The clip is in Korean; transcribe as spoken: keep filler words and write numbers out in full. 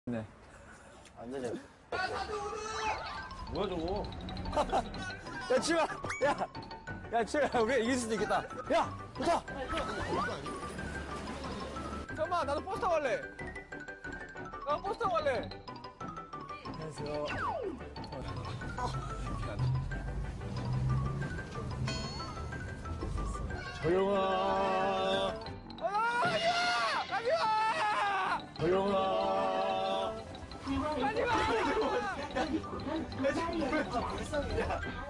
네. 안 되죠. 뭐야 저거? 야, 치마! 야! 야, 치마! 우리가 이길 수도 있겠다. 야! 붙어! 잠깐만 나도 버스 타고 갈래. 나도 버스 타고 갈래. 안녕하세요. 조용아! 아 가지마! 가지마! 조용아! 가지마! 왜 자꾸 불쌍이냐?